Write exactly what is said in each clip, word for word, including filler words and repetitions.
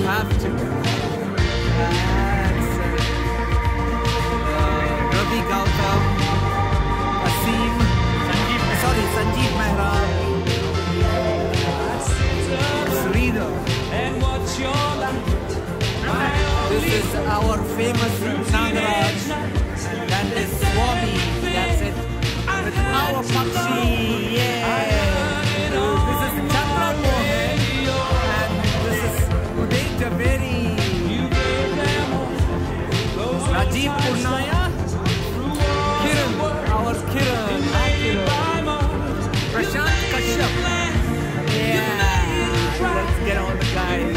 have to. That's uh, Ravi Gautam, Asim, Sanjeev, sorry, Sanjeev Mehrab, Sridhar. And what's your life? This is our famous Nagaraj, and that is Swami. That's it. With our Pakshi, yeah. This is Chandra Mohan, and this is Uday Javeri, Rajiv Purnaya, Kiran, our Kiran, hi Kiran, Prashant Kashyap. Yeah, let's get on the guys.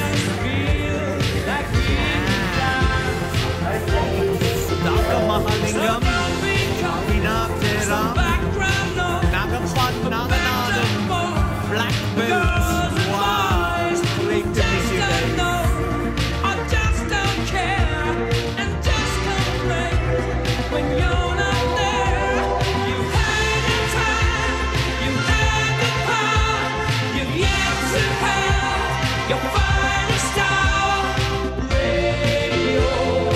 Sudhakar Mahalingam, Vinag Jairam, Nagapan Naganathan, Black Belts. Wow, great to meet you guys. I just don't care and just complain when you're not there. You had the time, you had the power, you've yet to have your finest hour. Radio.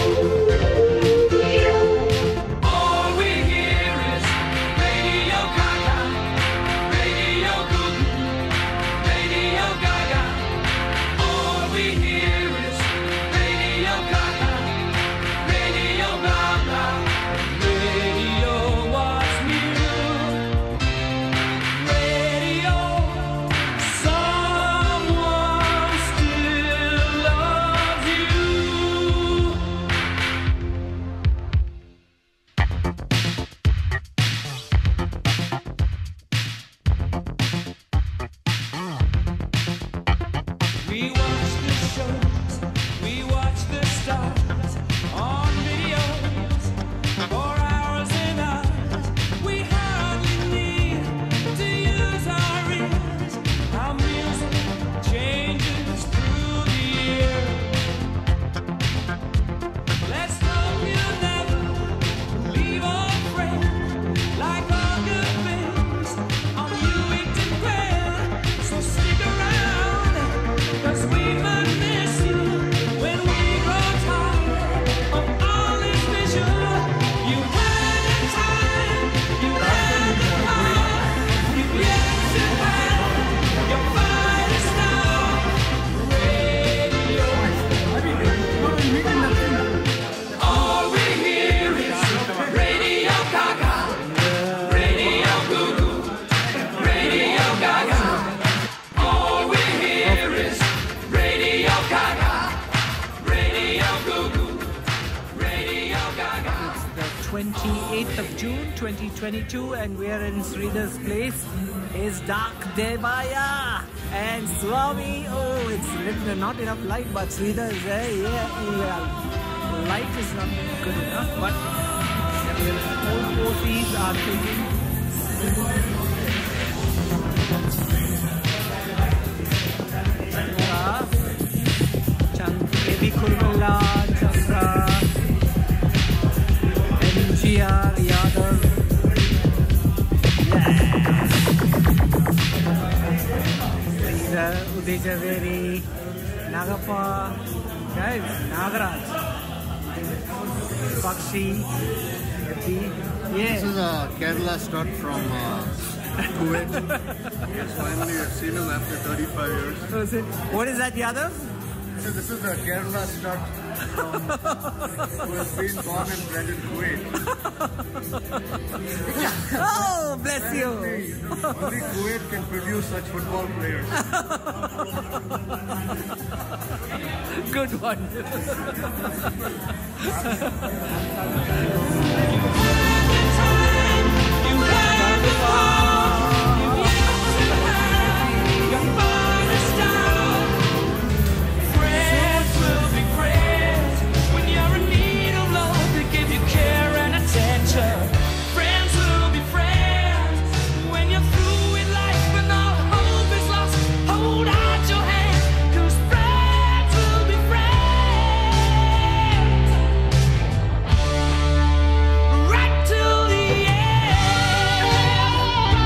All we hear is Radio Gaga, Radio Goo Goo, Radio Gaga. All we hear is Radio Gaga, Radio Gaga. Radio was new. Radio, someone still loves you. We watch the shows, we watch the stars on videos for hours and hours. We hardly need to use our ears. Our music changes through the year. Let's hope you never leave our friends like all good things on you to grand. So stick around, 'cause we might miss you when we grow tired of all this visual. You had the time, you had the power, you've yet to have your finest hour. Radio. All we hear is Radio Gaga, Radio Goo Goo, Radio Gaga. All we hear is Radio Gaga, Radio Goo Goo, Radio Gaga. It's the twenty-eighth of June, twenty twenty-two, and we are in Sridhar's place. Is Dak Devaya and Swami. Oh, it's little, not enough light, but Sridhar is there. Yeah, yeah. Light is not good enough, but all O Cs are taking. Chandra, Chandra, Baby Kurmala, Chandra, M G R Yadav. Yes. Sridhar, Uday Javeri, Nagappa, guys, Nagaraj, Pakshi, Happy. Yeah. This is a Kerala stud from uh, Kuwait. Yes, finally I've seen him after thirty-five years. So is it, what is that, Yadav? So this is a Kerala stud from, who has been born and bred in Kuwait. Oh, bless you. Only, only Kuwait can produce such football players. Good one. Friends will be friends when you're through with life and all hope is lost. Hold out your hand, 'cause friends will be friends right till the end.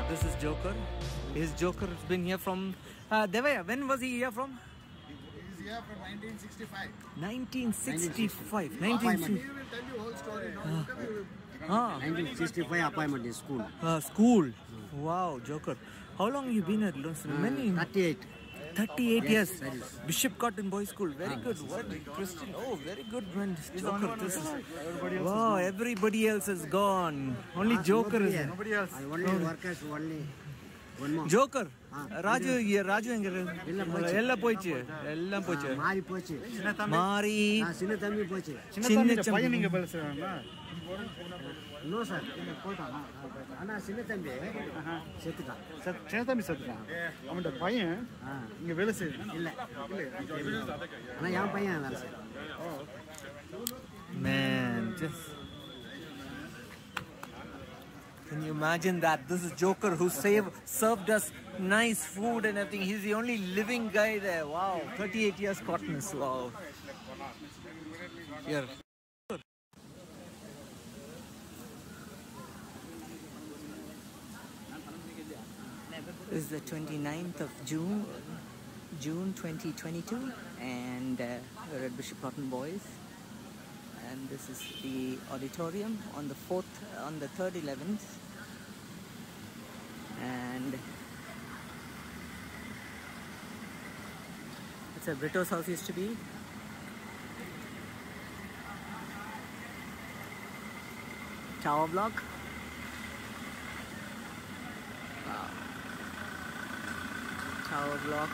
this is Joker. His Joker has been here from uh, Devaya. When was he here from? He's here from nineteen sixty-five. nineteen sixty-five. He nineteen will tell you whole story. No, interview. Ah, nineteen sixty-five appointment in school. uh, school. Wow, Joker. How long you been at Lunson? Many. thirty-eight. thirty-eight Yes, years. that is. Bishop Cotton Boys School. Very good. What? Christian. Oh, very good, man. Joker. This is, wow, everybody else is gone. Only Joker is. Nobody else. I only workers only. One more. Joker. Raju, yeah, Raju எங்க எல்லாம் போச்சு. எல்லாம் போச்சு எல்லாம் போச்சு மாறி போச்சு. மாறி ஆ, சின்ன தம்பி போச்சு. சின்ன பையன் நீங்க பேச வேணா. No sir. போட்டானா? ஆனா சின்ன தம்பி செத்துட்டான். சின்ன தம்பி செத்துட்டான். அவனோட பையன் இங்க வேலை செய்யறான். இல்ல. ஆனா என் பையன் வேலை செய்றான். Man, just can you imagine that? This is Joker who saved, served us nice food and everything. He's the only living guy there. Wow, thirty-eight years Cottonians. Wow. Here. This is the twenty-ninth of June, June twenty twenty-two, and uh, we're at Bishop Cotton Boys. And this is the auditorium on the fourth, on the third eleventh, and it's a Brito's house used to be. Tower block. Wow. Tower block.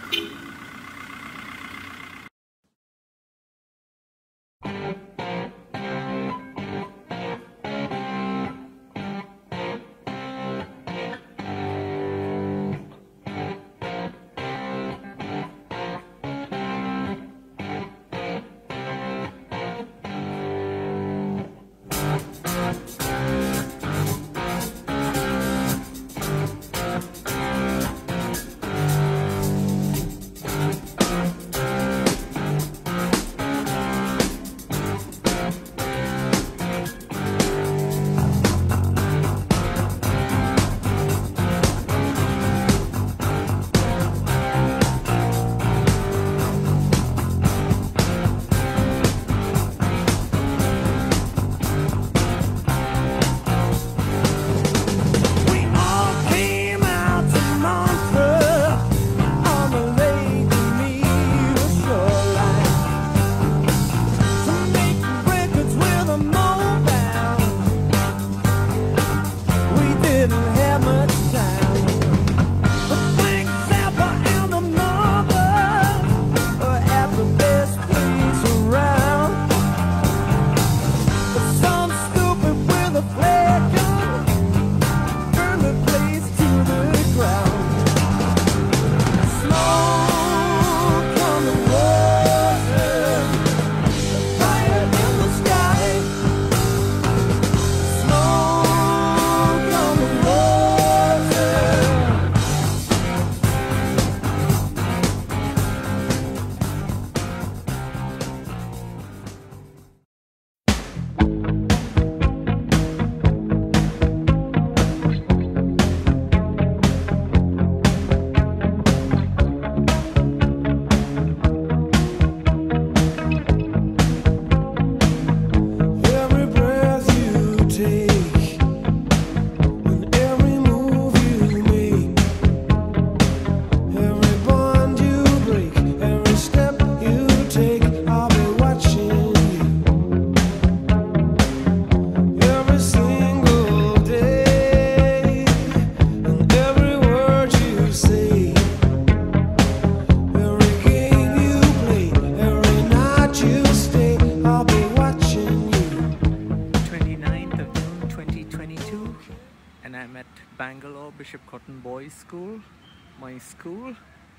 Bishop Cotton Boys School, my school.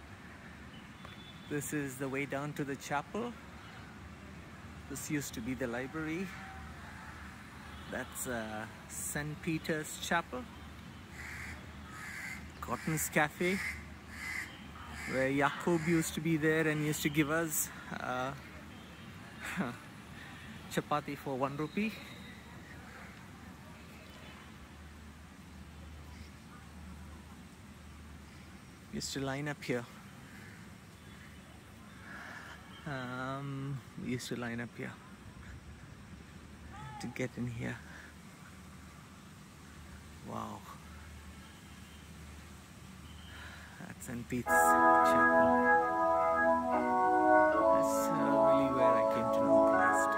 This is the way down to the chapel. This used to be the library. That's uh, Saint Peter's Chapel. Cotton's Cafe, where Jacob used to be there and used to give us uh, chapati for one rupee. . Used to line up here. Um, we used to line up here to get in here. Wow. That's Saint Pete's Chapel. That's uh, really where I came to know Christ.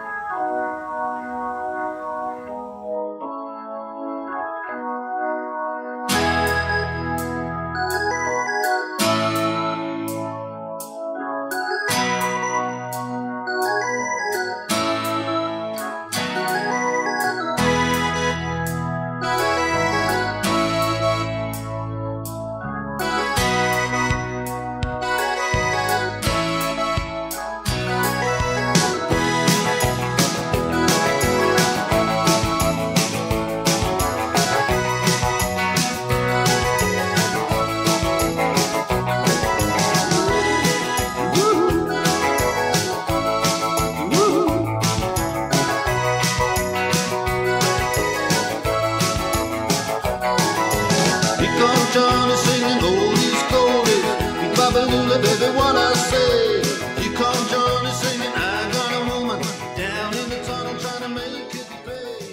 Johnny singing oldies goldies, big babalula, baby, what I say. Here come Johnny singing, I got a woman down in the tunnel trying to make it pay.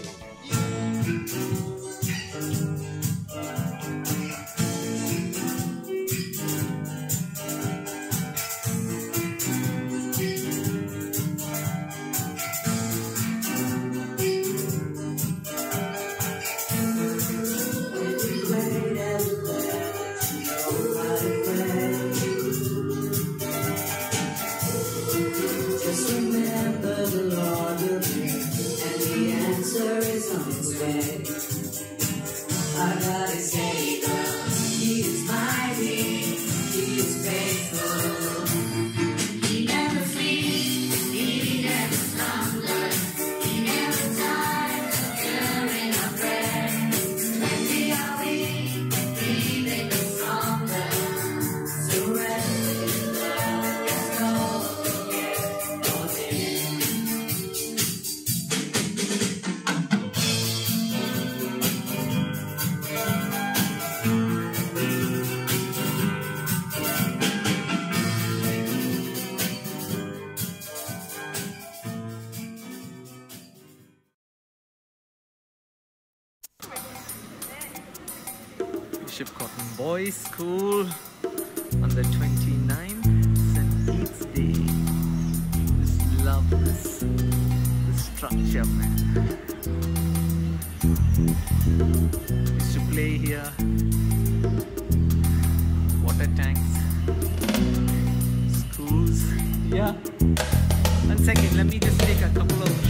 Bishop Cotton Boys School on the twenty-ninth, Saint Pete's Day. Just love this, this structure, man. Used to play here. Water tanks, schools. Yeah. One second, let me just take a couple of.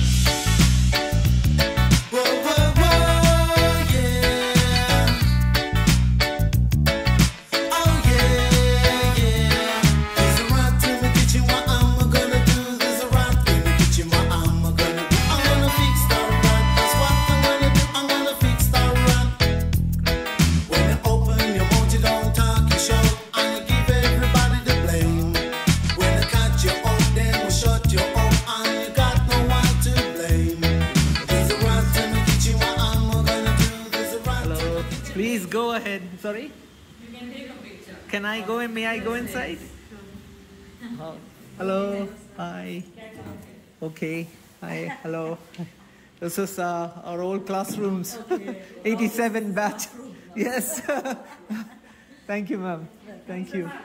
Please go ahead. Sorry? You can take a picture. Can I go in? May I go inside? Oh, hello. Hi. Okay. Hi. Hello. This is uh, our old classrooms. eighty-seven batch. Yes. Thank you, ma'am. Thank you.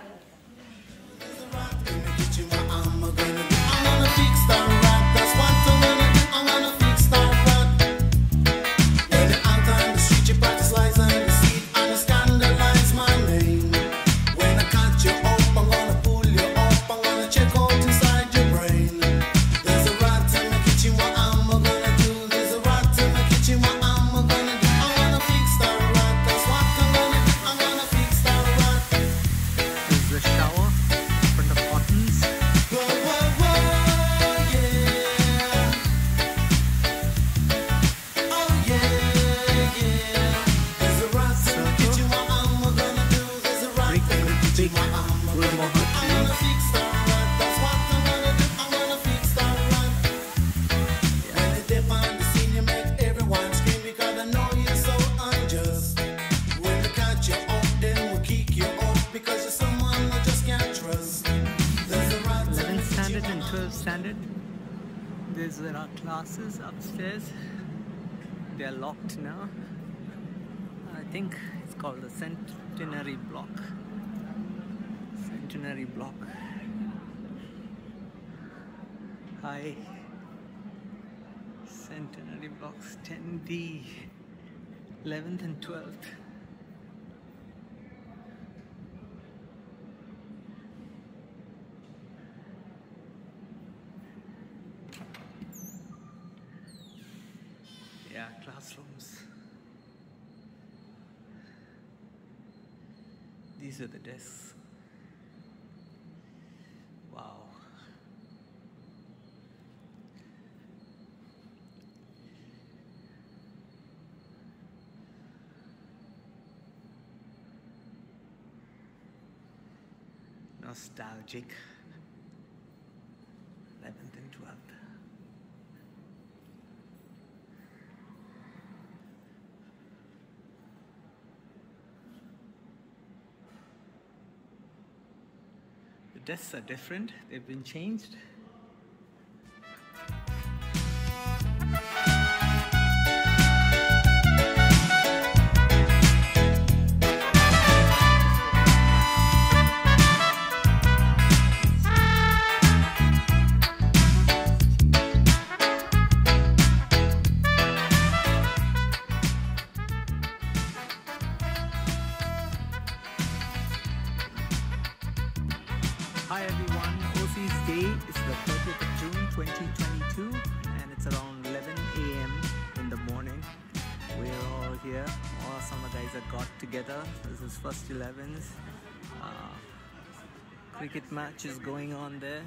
These were our classes upstairs. They are locked now. I think it's called the Centenary Block. Centenary Block. Hi. Centenary Blocks ten D. eleventh and twelfth. Yeah, classrooms. These are the desks. Wow. Nostalgic. eleventh and twelfth. The desks are different, they've been changed. Hi everyone, O C's Day is the thirtieth of June twenty twenty-two and it's around eleven A M in the morning. We're all here, all some of the guys that got together. This is first elevens. Uh, cricket match is going on there.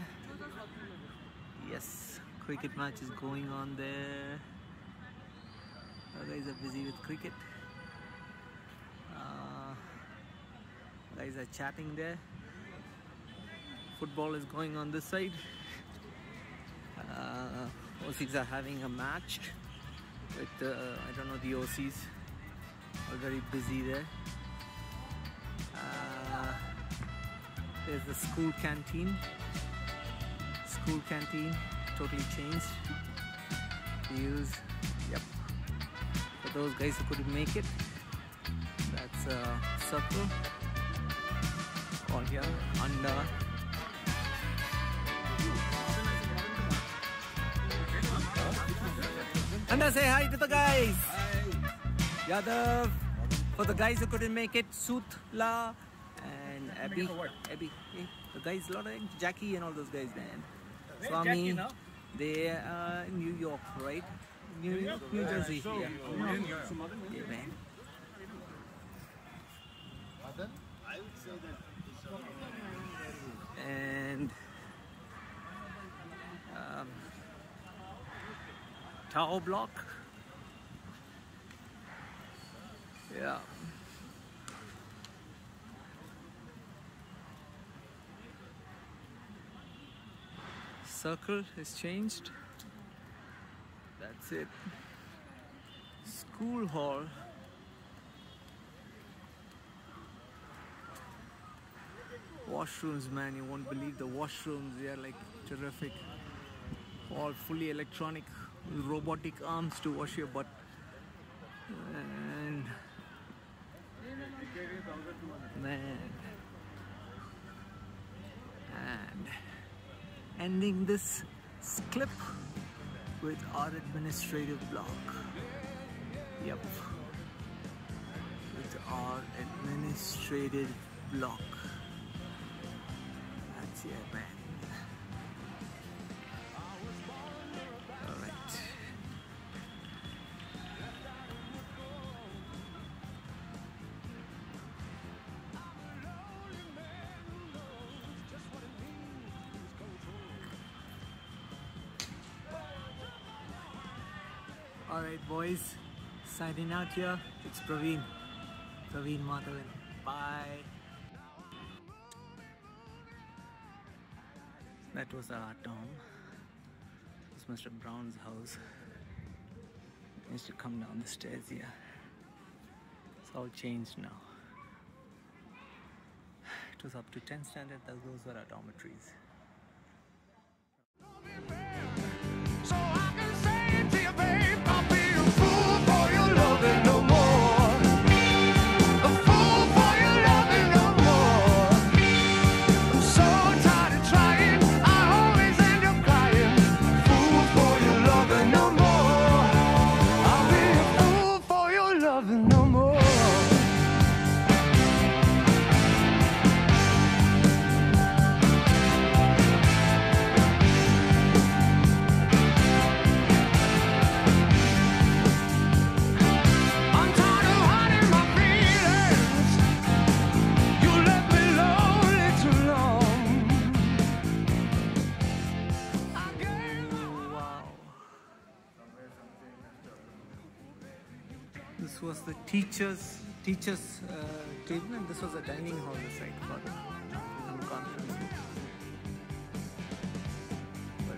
Yes, cricket match is going on there. The guys are busy with cricket. Uh, guys are chatting there. Football is going on this side. Uh, O Cs are having a match with, uh, I don't know, the O Cs are very busy there. Uh, there's the school canteen. School canteen, totally changed. Views, yep. For those guys who couldn't make it, that's a circle. All here, under. Anda, say hi to the guys. Hi. Yadav. For the guys who couldn't make it, Sutla and Abby. Abby. Hey, the guys, a lot of Jackie and all those guys, man. Swami. They are in New York, right? New, New Jersey. Yeah. Yeah, man. And um, Tower Block. Yeah. Circle has changed. That's it. School hall. Washrooms, man, you won't believe the washrooms. They are like terrific. All fully electronic, robotic arms to wash your butt. And man, and ending this clip with our administrative block. Yep, with our administrative block. That's it, man. All right. All right, boys. Signing out here. It's Praveen. Praveen Madhavan. Bye. That was our dorm. This is Mister Brown's house. He used to come down the stairs here. It's all changed now. It was up to tenth standard, those were our dormitories. So teachers teachers uh, table, and this was a dining hall site for some conferences. But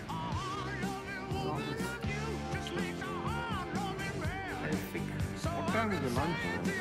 I think What time is the lunch?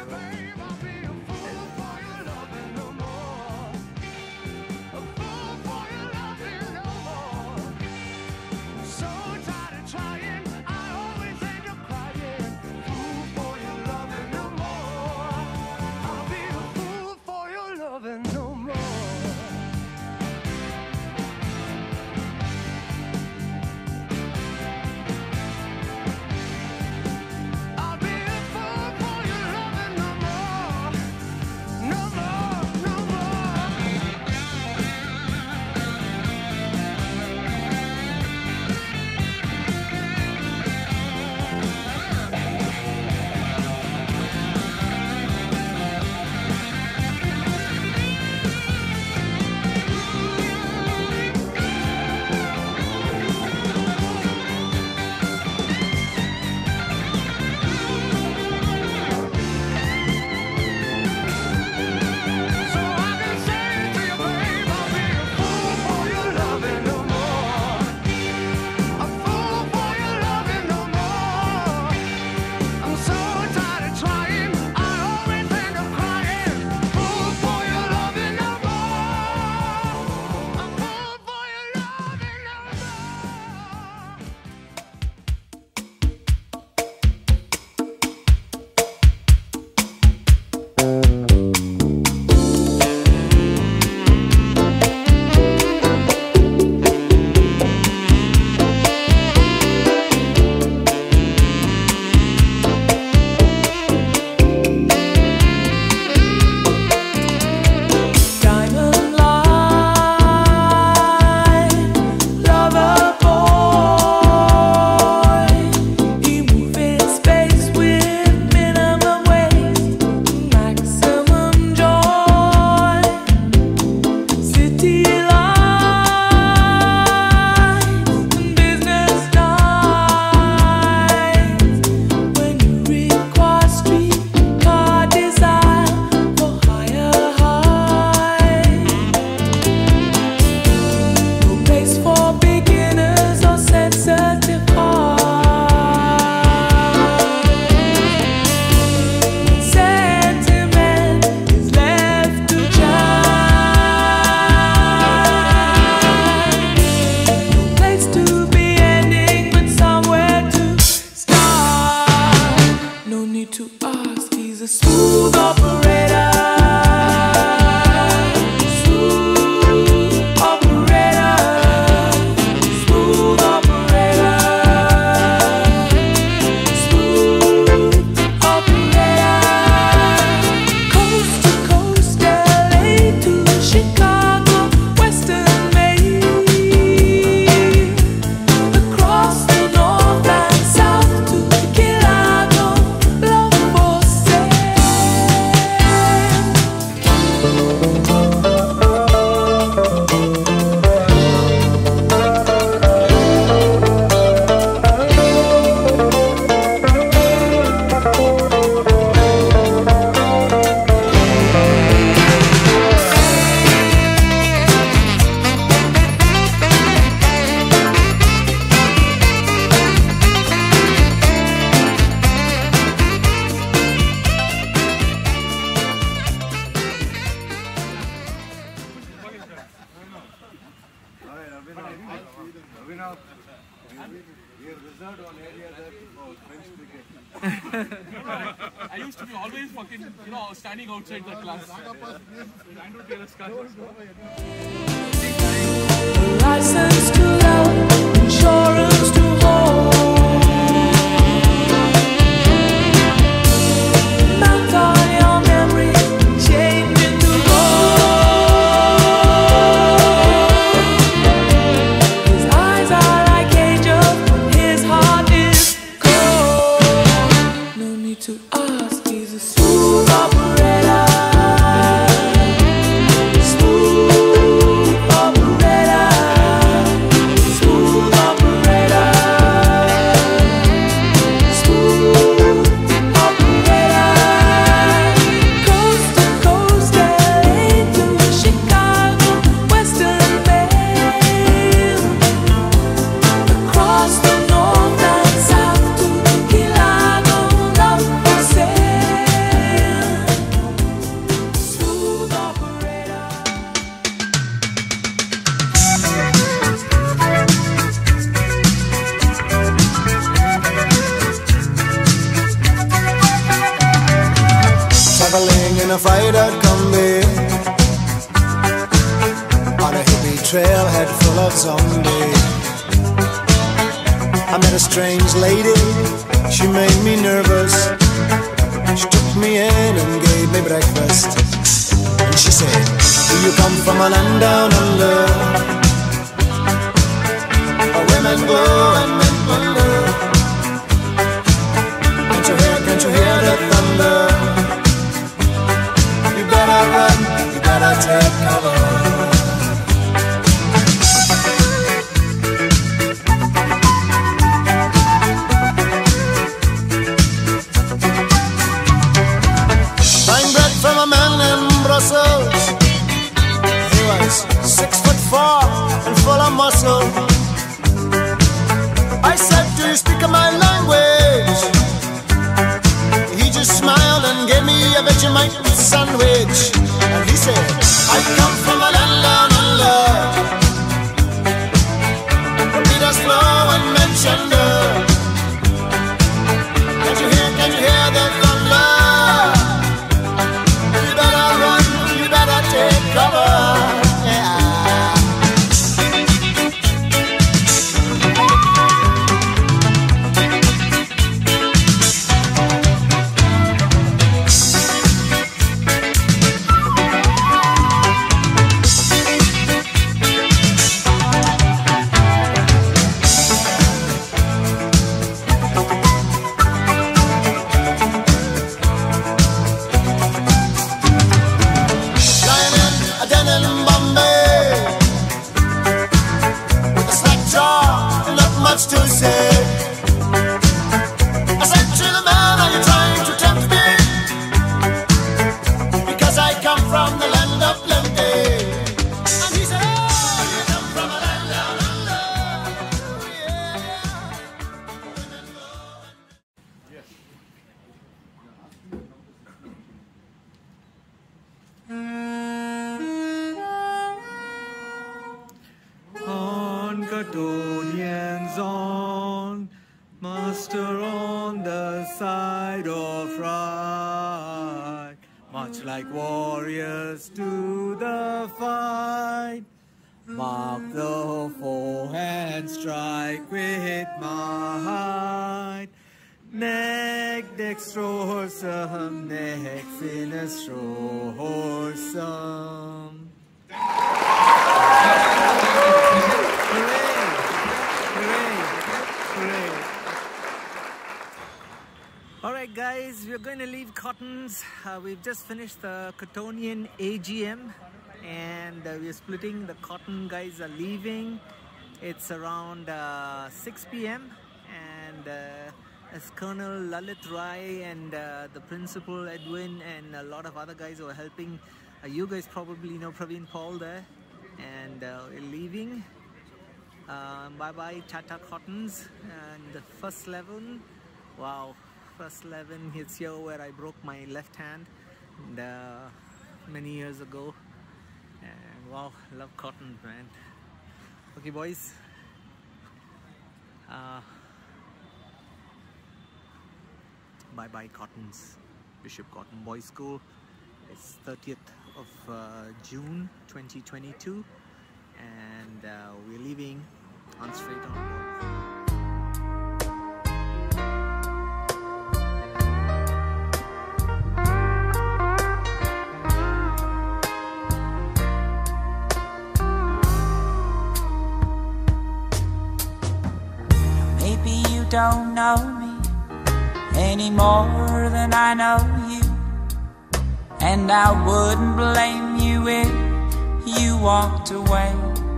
I used to be always fucking, you know, standing outside the class. Trying to tear a scar. License to love, insurance to hold. Melt all your memories, change into gold. His eyes are like angels, but his heart is cold. No need to ask, he's a smooth operator. Smooth operator. a fight out combi on a hippie trailhead full of zombies. I met a strange lady, she made me nervous. She took me in and gave me breakfast. And she said, do you come from a land down under, where women go and men wonder? Can't you hear, can't you hear the thunder? You better run, you better take cover. From a man in Brussels, he was six foot four and full of muscle. I said, do you speak my language? He just smiled and gave me a Vegemite sandwich. And he said, I come from a land down under, where Peter's flow and Manchester. Can't you hear, can't you hear the thunder? Take cover, yeah. To say, I said to the man, are you trying to tempt me? Because I come from the land of plenty. And he said, oh, you come from a land down under. Yeah. On Cottonians on, muster on the side of right, much like warriors to the fight. Mark the foe and strike with might. Neck dextrorsum, neck sinisterorsum. Alright guys, we're going to leave Cottons. Uh, we've just finished the Cottonian A G M and uh, we're splitting. The Cotton guys are leaving. It's around uh, six p m and uh, as Colonel Lalit Rai and uh, the Principal Edwin and a lot of other guys who are helping. Uh, you guys probably know Praveen Paul there, and uh, we're leaving. Uh, bye bye Tata Cottons. And the first eleven, wow, first eleven, it's here where I broke my left hand and, uh, many years ago. And wow, love Cotton, man. Okay boys, uh, bye bye Cottons. Bishop Cotton Boys School. It's thirtieth of uh, June twenty twenty-two and uh, we're leaving on straight on board. Maybe you don't know me any more than I know you, and I wouldn't blame you if you walked away.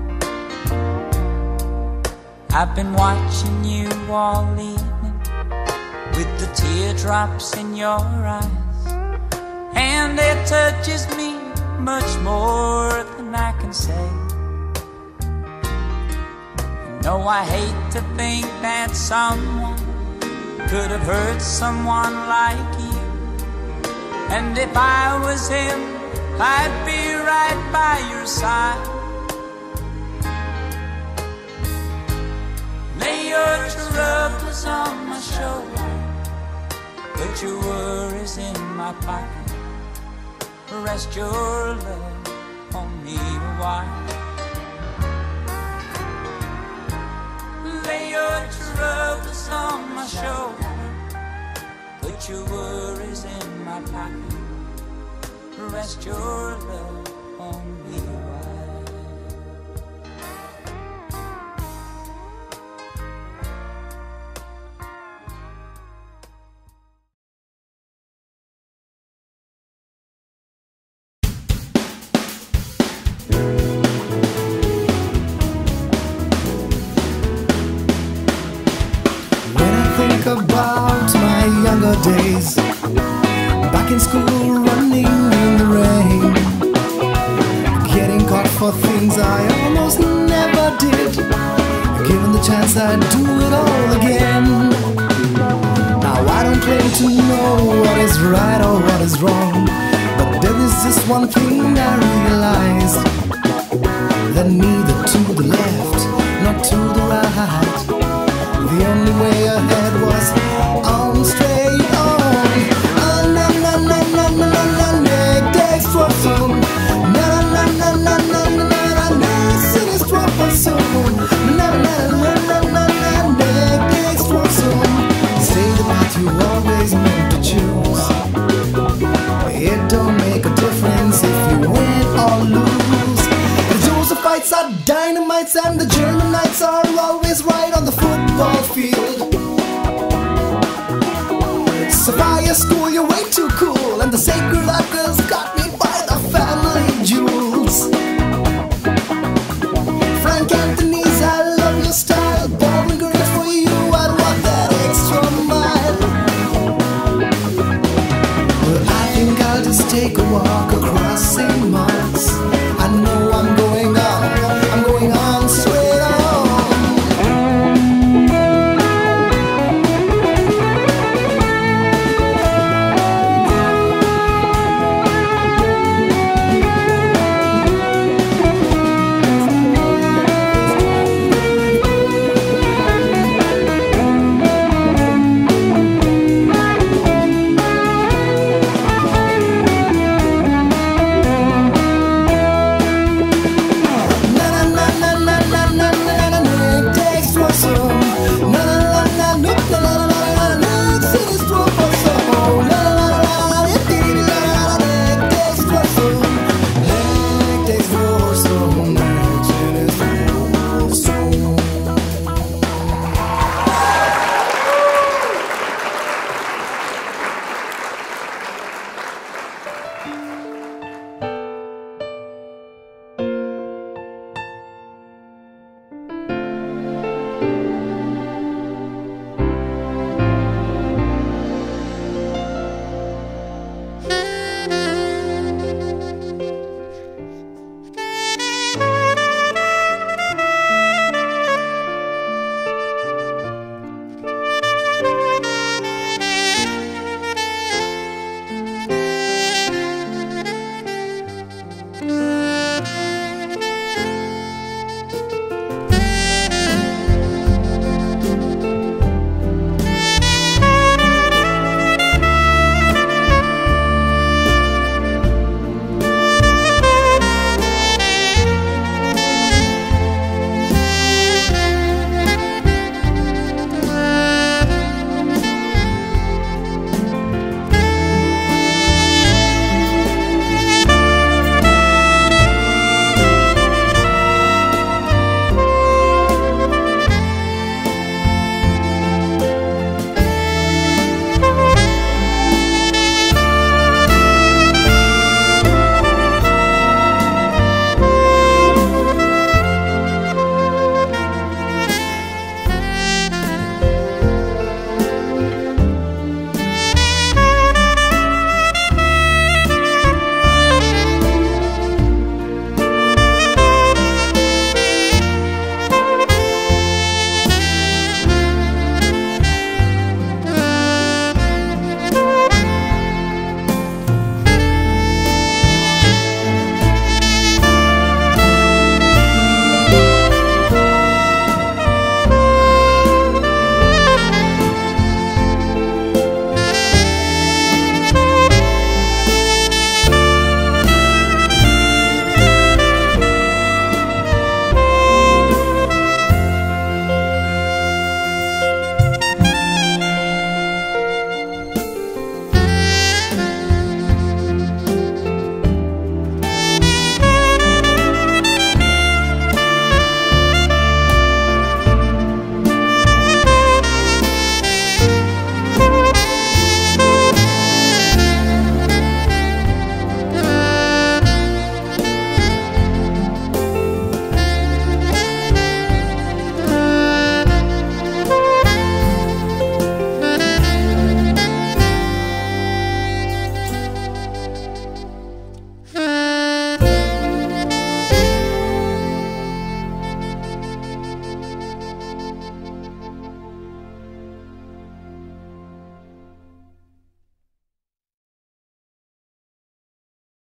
I've been watching you all evening with the teardrops in your eyes, and it touches me much more than I can say. You know I hate to think that someone could have hurt someone like you, and if I was him, I'd be right by your side. Lay your troubles on my shoulder, put your worries in my pocket. rest your love on me a while. Lay your troubles on my shoulder, put your worries in my pocket, rest your love on me a while. Think about my younger days, back in school running in the rain, getting caught for things I almost never did. Given the chance I'd do it all again. Now I don't claim to know what is right or what is wrong, but there is just one thing I realized, that neither to the left nor to the right, the only way ahead was on, straight on. Ah, na na na na na na na explosión. Na na na na na na na na sin explosión. Na na na na na na explosión. Stay the path you always meant to choose. It don't make a difference if you win or lose. The Josephites are dynamites and the Germanites are always right on the football field. Sapphire school, you're way too cool, and the sacred uncles got me by the family jewels. Frank Anthony's, I love your style. Born girl for you, I'd walk that extra mile. But I think I'll just take a walk across Saint Mark's